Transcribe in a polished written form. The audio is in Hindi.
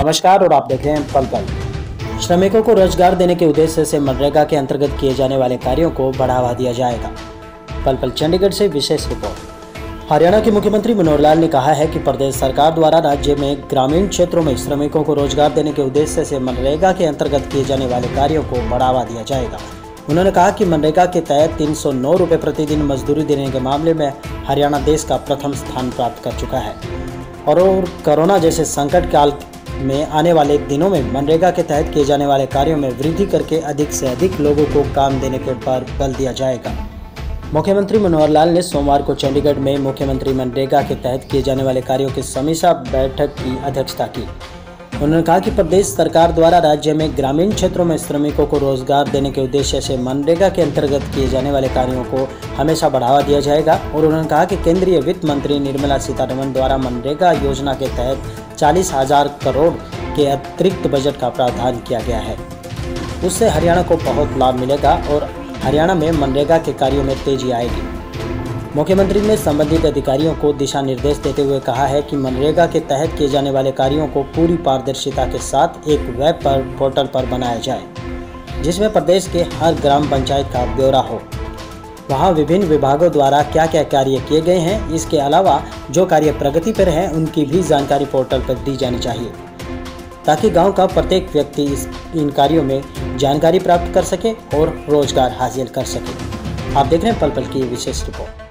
नमस्कार और आप देख रहे हैं पल पल। श्रमिकों को रोजगार देने के उद्देश्य से मनरेगा के अंतर्गत किए जाने वाले कार्यों को बढ़ावा दिया जाएगा। पल पल चंडीगढ़ से विशेष रिपोर्ट। हरियाणा के मुख्यमंत्री मनोहर लाल ने कहा है कि प्रदेश सरकार द्वारा राज्य में ग्रामीण क्षेत्रों में श्रमिकों को रोजगार देने के उद्देश्य से मनरेगा के अंतर्गत किए जाने वाले कार्यों को बढ़ावा दिया जाएगा। उन्होंने कहा कि मनरेगा के तहत 309 रुपये प्रतिदिन मजदूरी देने के मामले में हरियाणा देश का प्रथम स्थान प्राप्त कर चुका है और कोरोना जैसे संकट काल में आने वाले दिनों में मनरेगा के तहत किए जाने वाले कार्यों में वृद्धि करके अधिक से अधिक लोगों को काम देने के पर बल दिया जाएगा। मुख्यमंत्री मनोहर लाल ने सोमवार को चंडीगढ़ में मुख्यमंत्री मनरेगा के तहत किए जाने वाले कार्यों की समीक्षा बैठक की अध्यक्षता की। उन्होंने कहा कि प्रदेश सरकार द्वारा राज्य में ग्रामीण क्षेत्रों में श्रमिकों को रोजगार देने के उद्देश्य से मनरेगा के अंतर्गत किए जाने वाले कार्यों को हमेशा बढ़ावा दिया जाएगा और उन्होंने कहा कि केंद्रीय वित्त मंत्री निर्मला सीतारमण द्वारा मनरेगा योजना के तहत 40,000 करोड़ के अतिरिक्त बजट का प्रावधान किया गया है। उससे हरियाणा को बहुत लाभ मिलेगा और हरियाणा में मनरेगा के कार्यों में तेजी आएगी। मुख्यमंत्री ने संबंधित अधिकारियों को दिशा निर्देश देते हुए कहा है कि मनरेगा के तहत किए जाने वाले कार्यों को पूरी पारदर्शिता के साथ एक वेब पोर्टल पर बनाया जाए जिसमें प्रदेश के हर ग्राम पंचायत का ब्यौरा हो। वहां विभिन्न विभागों द्वारा क्या क्या कार्य किए गए हैं, इसके अलावा जो कार्य प्रगति पर हैं उनकी भी जानकारी पोर्टल पर दी जानी चाहिए ताकि गांव का प्रत्येक व्यक्ति इन कार्यों में जानकारी प्राप्त कर सके और रोजगार हासिल कर सके। आप देख रहे हैं पल पल की विशेष रिपोर्ट।